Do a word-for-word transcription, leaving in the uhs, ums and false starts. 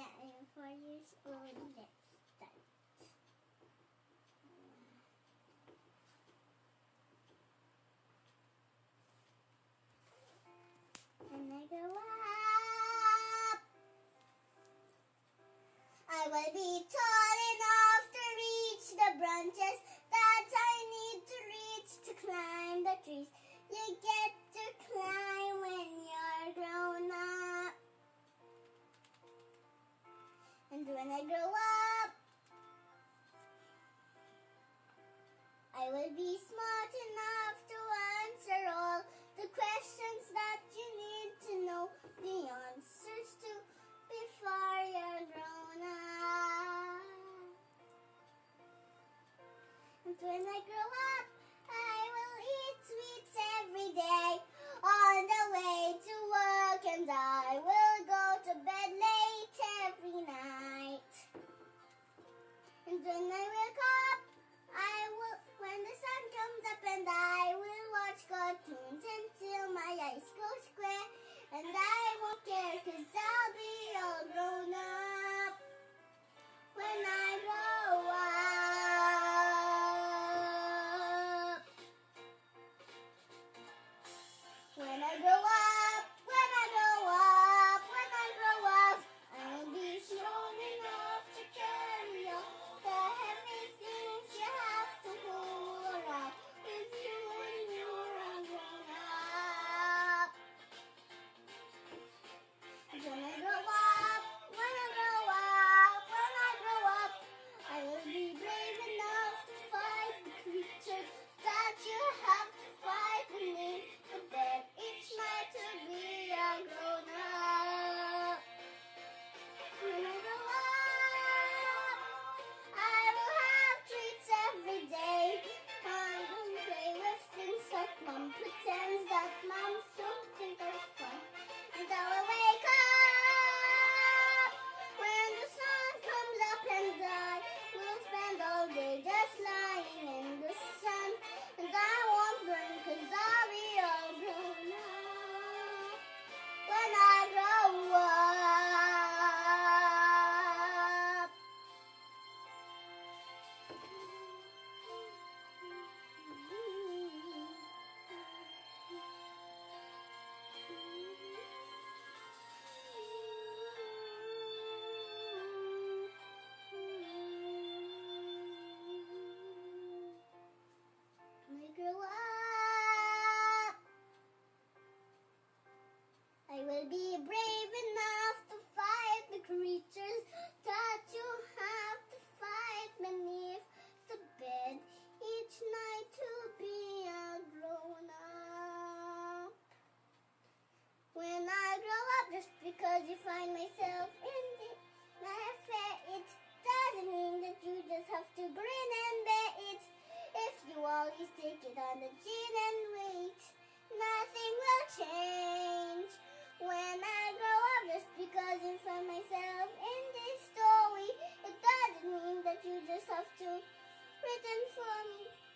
I am four years old. Let's start. When I grow up, I will be tall enough to reach the branches that I need to reach to climb the trees. You get to climb when you're grown up. And when I grow up, I will be smart enough to answer all the questions that you need to know the answers to before you're grown up. And when I grow up, I will eat sweets every day on the way to work, and I will go to bed late every night. And when I wake up, I will, when the sun comes up, and I will watch cartoons until my eyes go square, and I won't care 'cause I'll be all grown up when I grow up. When I grow up, when I grow up, when I grow up, I will be strong enough to carry all the heavy things you have to hold around with you when you're all grown up. When I grow up, when I grow up, when I grow up, I will be brave enough to fight the creatures that you have to fight beneath the bed each night to be a grown up. When I grow up, I will have treats every day. I will play with things that Mom pretends that Moms don't think are fun. And I will wake up when the sun comes up, and I will spend all day just lying in the sun. And I won't burn 'cause I'll be all grown up when I grow up. When I grow up, I will be brave enough to fight the creatures that you have to fight beneath the bed each night to be a grown up. When I grow up, just because you find myself in the affair, it doesn't mean that you just have to grin and bear it. If you always take it on the chin and wait, nothing will change. When I grow up, just because you find myself in this story, it doesn't mean that you just have to written for me.